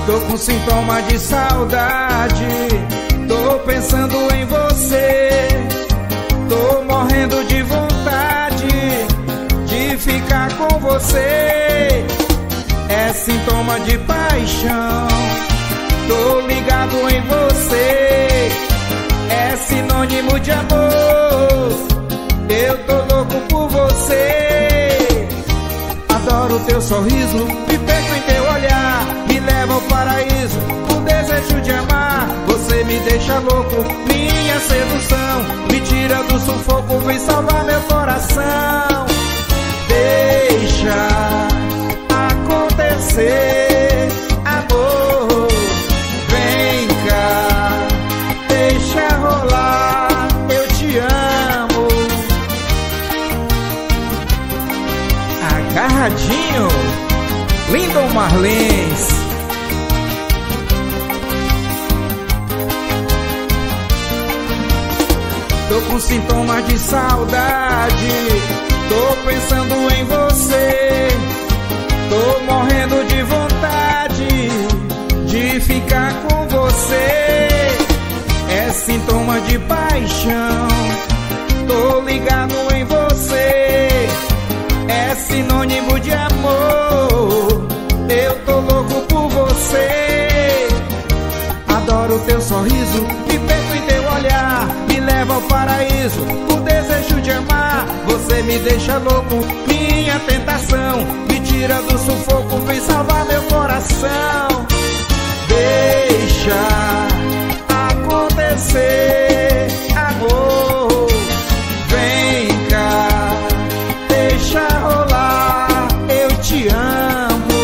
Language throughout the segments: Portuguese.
Tô com sintoma de saudade, tô pensando em você. Tô morrendo de vontade de ficar com você. É sintoma de paixão, tô ligado em você. É sinônimo de amor, eu tô louco por você. Adoro teu sorriso, me perco em teu olhar, me leva ao paraíso, o desejo de amar. Você me deixa louco, minha sedução, me tira do sufoco, vem salvar meu coração. Deixa acontecer, amor, vem cá, deixa rolar, eu te amo. Agarradinho, Lindon Marlins. Tô com sintomas de saudade, tô pensando em você. Tô morrendo de vontade de ficar com você. É sintoma de paixão, tô ligado em você. É sinônimo de amor, eu tô louco por você. Adoro teu sorriso, me perco em teu olhar, me leva ao paraíso, o desejo de amar. Você me deixa louco, minha tentação, me tira do sufoco, vem salvar meu coração. Deixa acontecer, amor, vem cá, deixa rolar, eu te amo.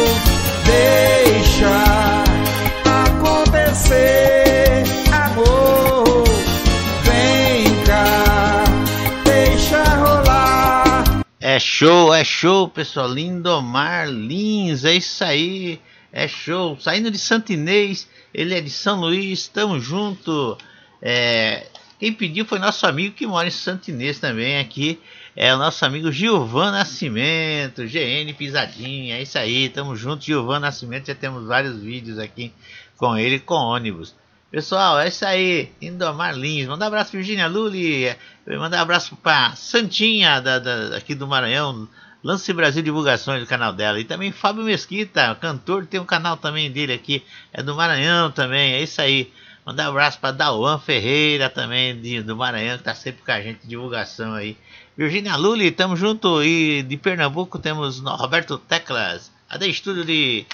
Deixa acontecer, amor, vem cá, deixa rolar. É show, pessoal. Lindon Marlins, é isso aí. É show. Saindo de Santo Inês, ele é de São Luís, tamo junto. Quem pediu foi nosso amigo que mora em Santo Inês também aqui. É o nosso amigo Gilvan Nascimento, GN Pisadinha. É isso aí, tamo junto. Gilvan Nascimento, já temos vários vídeos aqui com ele, com ônibus. Pessoal, é isso aí. Lindon Marlins. Mandar um abraço pra Virginia Lully. Mandar um abraço pra Santinha, aqui do Maranhão. Lance Brasil Divulgações, do canal dela. E também Fábio Mesquita, cantor, tem um canal também dele aqui. É do Maranhão também, é isso aí. Mandar um abraço para Dauan Ferreira também, do Maranhão, que tá sempre com a gente, divulgação aí. Virginia Lully, tamo junto. E de Pernambuco temos Roberto Teclas, a da estúdio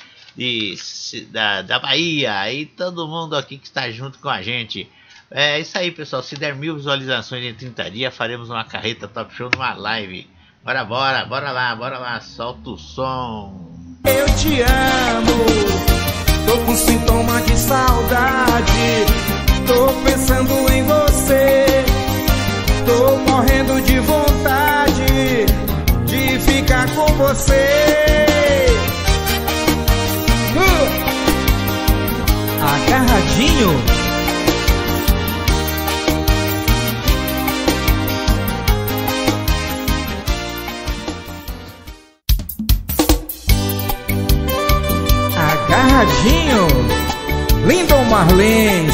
da Bahia. E todo mundo aqui que está junto com a gente. É isso aí, pessoal. Se der 1000 visualizações em 30 dias, faremos uma carreta Top Show numa live. Bora lá, solta o som. Eu te amo, tô com sintoma de saudade, tô pensando em você. Tô morrendo de vontade de ficar com você. Agarradinho. Agarradinho, Lindon Marlins.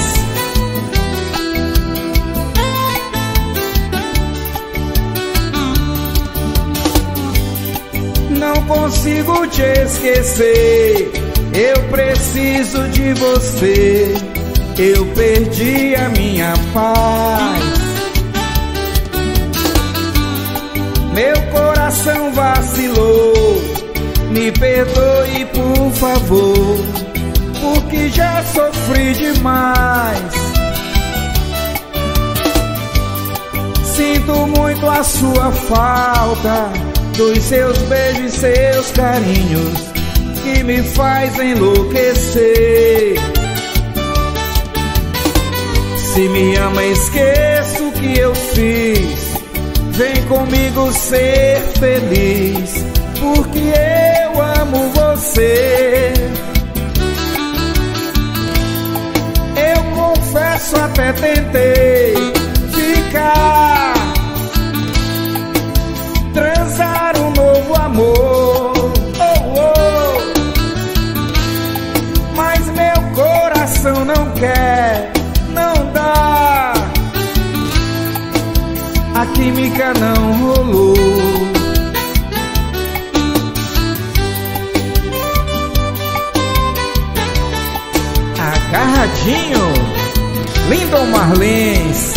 Não consigo te esquecer, eu preciso de você. Eu perdi a minha paz, meu coração vacilou. Me perdoe, por favor, porque já sofri demais. Sinto muito a sua falta, dos seus beijos, seus carinhos, que me faz enlouquecer. Se me ama, esqueça o que eu fiz. Vem comigo ser feliz, porque eu amo você. Eu confesso, até tentei ficar, transar um novo amor, mas meu coração não quer, não dá. A química não rolou. Agarradinho, Lindon Marlins.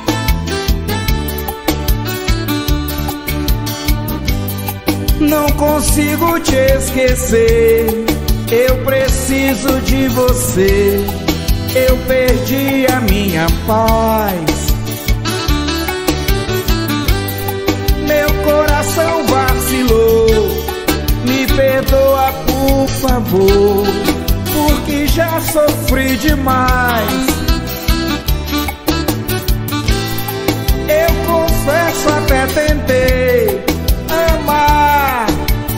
Não consigo te esquecer, eu preciso de você. Eu perdi a minha paz, meu coração vacilou. Me perdoa, por favor, porque já sofri demais. Eu confesso, até tentei amar,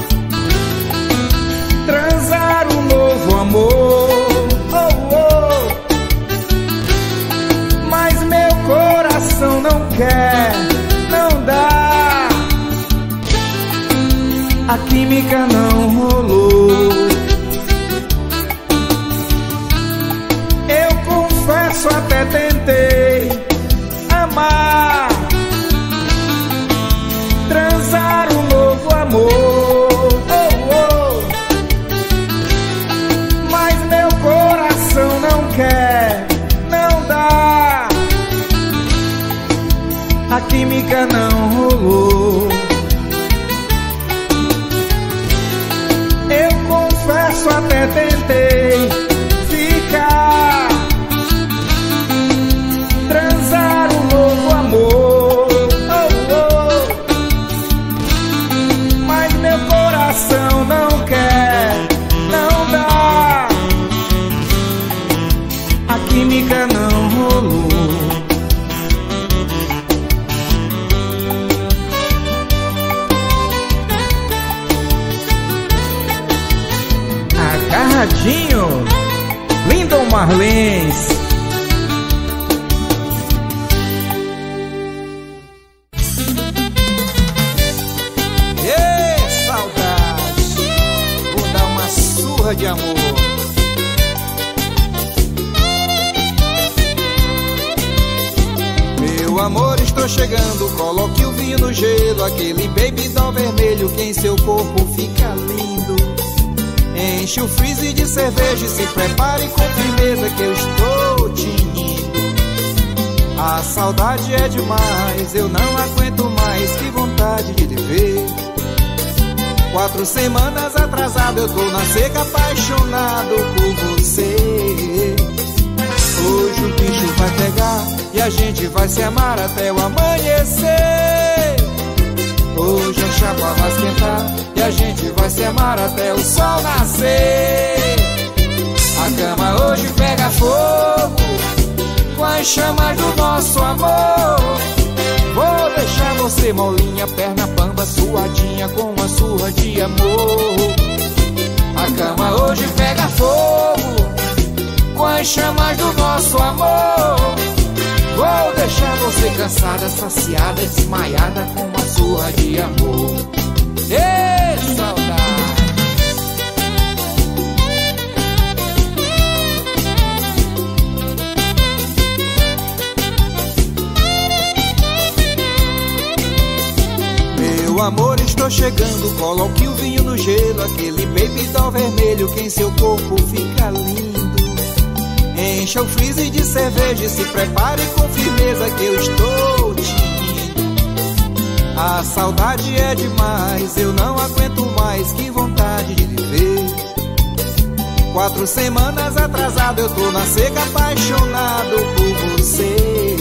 transar um novo amor, mas meu coração não quer, não dá. A química não rolou. Eu confesso, até tentei amar, transar um novo amor, mas meu coração não quer, não dá. A química não rolou. Eu confesso, até tentei ficar, transar um novo amor, mas meu coração não quer, não dá. A química não rolou. Agarradinho, Lindon Marlins. Ê, saudade, vou dar uma surra de amor. Meu amor, estou chegando, coloque o vinho no gelo, aquele baby doll vermelho que em seu corpo fica lindo. Enche o freezer de cerveja e se prepare com firmeza que eu estou tinindo. A saudade é demais, eu não aguento mais, que vontade de te ver. 4 semanas atrasado eu tô na seca, apaixonado por você. Hoje o bicho vai pegar e a gente vai se amar até o amanhecer. Hoje a chapa vai esquentar e a gente vai se amar até o sol nascer. A cama hoje pega fogo com as chamas do nosso amor. Vou deixar você molinha, perna bamba, suadinha com uma surra de amor. A cama hoje pega fogo com as chamas do nosso amor. Vou deixar você cansada, saciada, desmaiada com uma surra de amor. Ê, saudade! Meu amor, estou chegando, coloque o vinho no gelo, aquele baby doll vermelho que em seu corpo fica lindo. Encha o freezer de cerveja e se prepare com firmeza que eu estou tinindo. A saudade é demais, eu não aguento mais, que vontade de viver. 4 semanas atrasado eu tô na seca, apaixonado por você.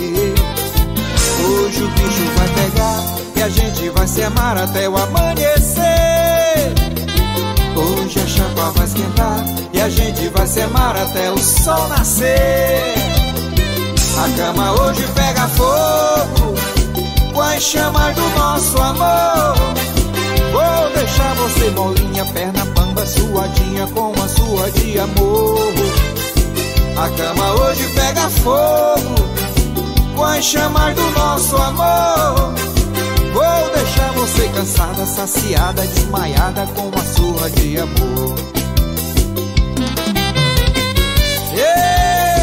Hoje o bicho vai pegar e a gente vai se amar até o amanhecer. Hoje a chapa vai esquentar e a gente vai se amar até o sol nascer. A cama hoje pega fogo com as chamas do nosso amor. Vou deixar você molinha, perna bamba, suadinha com uma surra de amor. A cama hoje pega fogo com as chamas do nosso amor. Vou deixar você cansada, saciada, desmaiada com uma surra de amor. Yeah!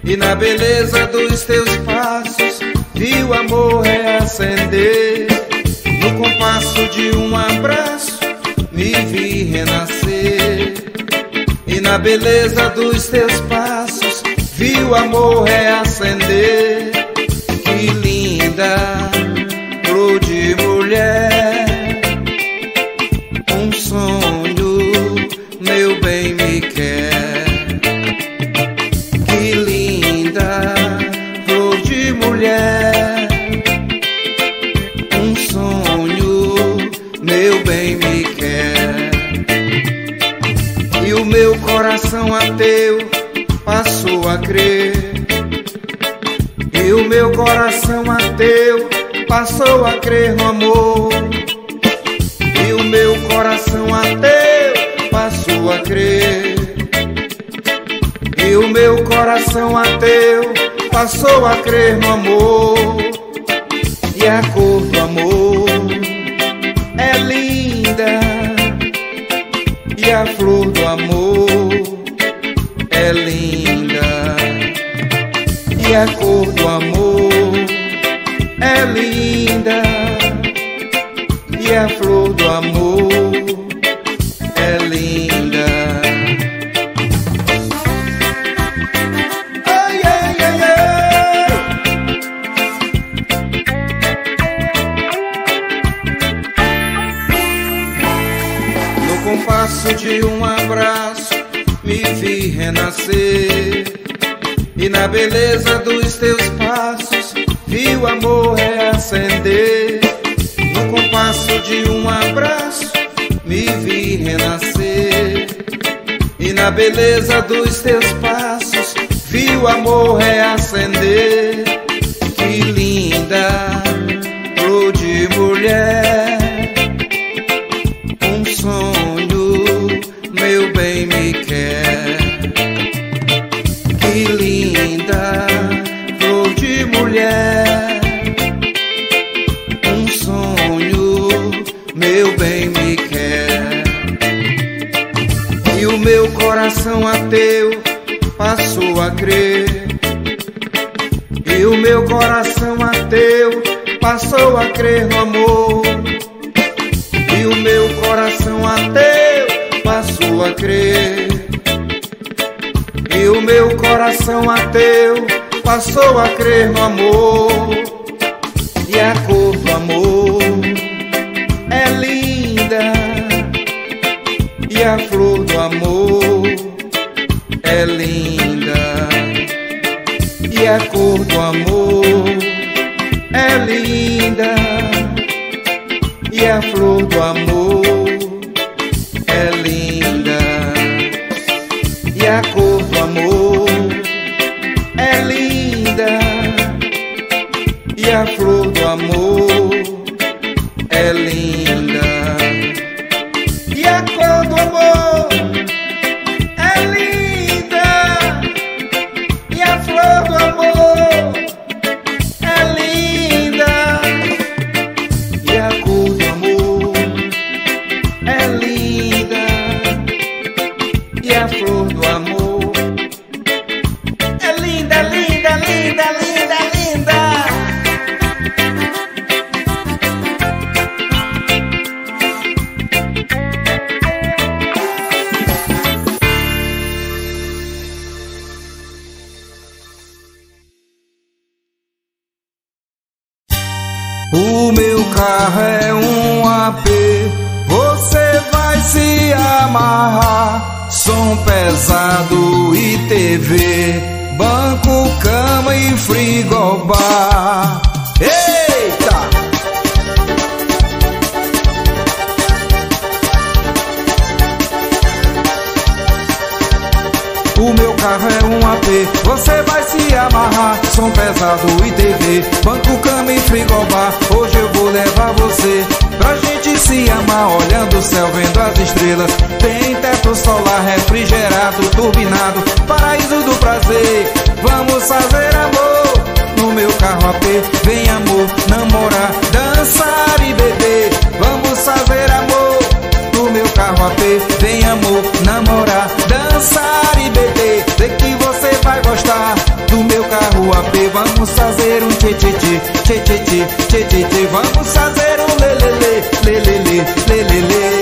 E na beleza dos teus passos vi o amor reacender. No compasso de um abraço me vi renascer. E na beleza dos teus passos vi o amor reacender. Que linda flor de mulher, um sonho meu bem me quer. Que linda flor de mulher, um sonho meu bem me quer. E o meu coração ateu passou a crer. E o meu coração ateu passou a crer no amor. E o meu coração ateu passou a crer. E o meu coração ateu passou a crer no amor. E a cor do amor é linda, e a flor do amor é linda, e a cor do amor é linda, e a flor do amor é linda. Ai, ai, ai, ai. No compasso de um abraço me vi renascer. E na beleza dos teus passos vi o amor reacender. No compasso de um abraço me vi renascer. E na beleza dos teus passos vi o amor reacender. Que linda flor de mulher, um sonho meu bem me quer. Que linda flor de mulher, um sonho meu bem me quer. E o meu coração ateu passou a crer. E o meu coração ateu passou a crer no amor. E o meu coração ateu passou a crer. E o meu coração ateu passou a crer no amor. E a cor do amor é linda, e a flor do amor é linda, e a cor do amor é linda, e a flor do amor é linda, e a cor do amor é linda, e a flor do amor é linda, e a cor do amor é linda, e a flor do amor é linda, e a cor do amor é linda, e a flor do amor é linda, linda, linda, linda, linda. O meu carro é um AP, você vai se amarrar. Som pesado e TV, banco, cama e frigobar. Eita! O meu carro é um AP, você vai se amarrar. Som pesado e TV, banco, cama e frigobar. Hoje eu vou levar você pra gente se amar, olhando o céu, vendo as estrelas. Tem teto solar refrigerado, turbinado, paraíso do prazer. Vamos fazer amor no meu carro AP. Vem amor, namorar, dançar e beber. Vamos fazer amor no meu carro AP. Vem amor, namorar, dançar e beber. Sei que você vai gostar do Vamos fazer um tchê tchê tchê, tchê tchê tchê, tchê tchê tchê. Vamos fazer um lelele, lelele, lelele.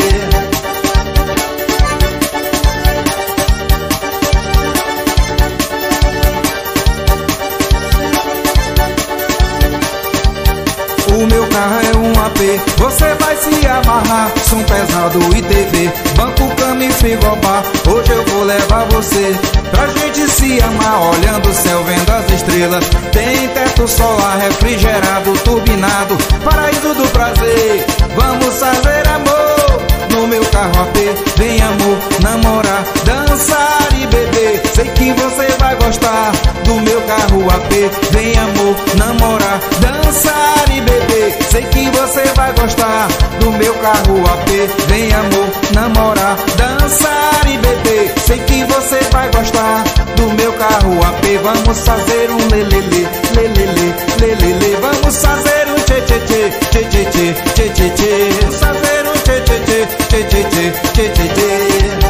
O meu carro é um AP, você vai se amarrar. Som pesado e TV, banco, cama e frigobar. Hoje eu vou levar você pra gente se amar, olhando o céu, vendo as estrelas. Tem teto solar, refrigerado, turbinado, paraíso do prazer. Vamos fazer amor no meu carro AP. Vem amor, namorar, dançar e beber. Sei que você vai gostar do meu carro AP. Vem amor, namorar, dançar e beber. Sei que você vai gostar do meu carro AP. Vem amor, namorar, dançar e beber. Sei que você vai gostar do meu carro AP. Vamos fazer um lelele, lelele, lelele. Vamos fazer um tchê tchê tchê, tchê tchê tchê, tchê tchê tchê. Vamos fazer um tchê tchê tchê, tchê tchê tchê, tchê tchê tchê.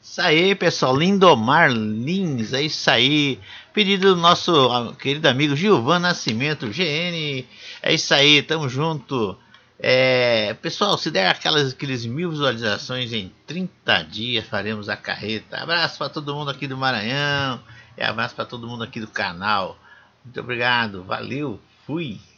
Isso aí, pessoal, Lindomar Lins, é isso aí. Pedido do nosso querido amigo Gilvan Nascimento, GN. É isso aí, tamo junto. Pessoal, se der aqueles 1000 visualizações em 30 dias, faremos a carreta. Abraço para todo mundo aqui do Maranhão. E abraço para todo mundo aqui do canal. Muito obrigado, valeu, fui.